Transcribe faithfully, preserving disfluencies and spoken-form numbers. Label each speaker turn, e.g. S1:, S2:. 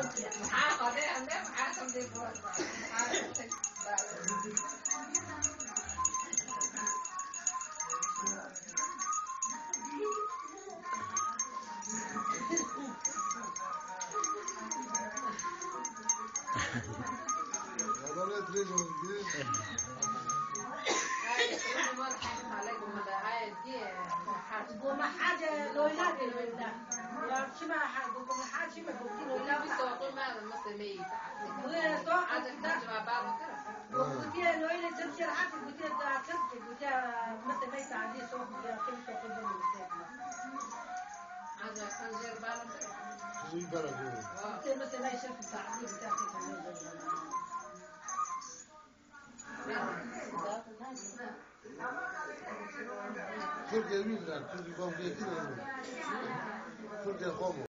S1: Há có đấy anh đấy há không đi buồn há thích
S2: Adalet veriyor diye.
S3: وما حاجة لو لا لولا وش ما حاجة وما حاجة ما بقول لو لا
S1: بيسوقوا ما مثل ميت
S3: وين سوق
S1: عاد تحتاج مع بعض
S3: قلت له لو إلى تمشي رحت قلت له ده كذب قلت له مثل ما يساعدني سوق يا كم سوق يبغى
S1: عاد خنزير بعض
S2: Sizin tarafı.
S3: قلت له مثل ما يشوف التعذيب بتاعك
S2: Türkiye bildiler. Türkiye kavga ettiler. Türkiye kavga.